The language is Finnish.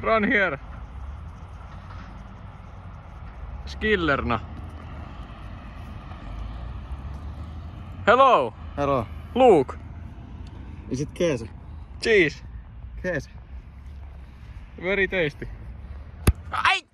Run here. Skillerna. Hello. Hello. Luke. Is it käse? Cheese. Käse. Very tasty. Ai!